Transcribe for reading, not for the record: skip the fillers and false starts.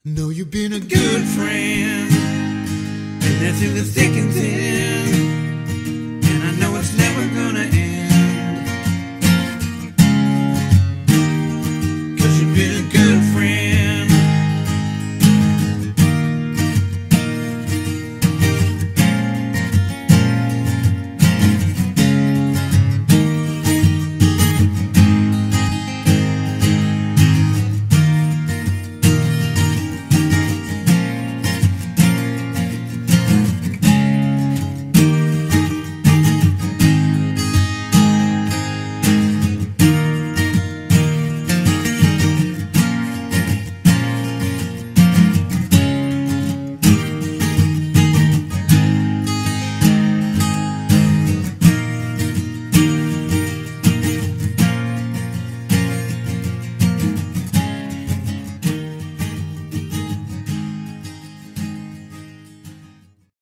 Know you've been a good friend, and that's in the thick and thin. And I know it's never gonna end.